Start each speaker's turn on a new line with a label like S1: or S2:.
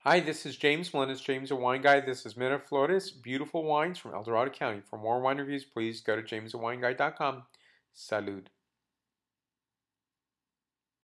S1: Hi, this is James Melendez, James, a wine guy. This is Miraflores, beautiful wines from El Dorado County. For more wine reviews, please go to jamesthewineguy.com. Salud.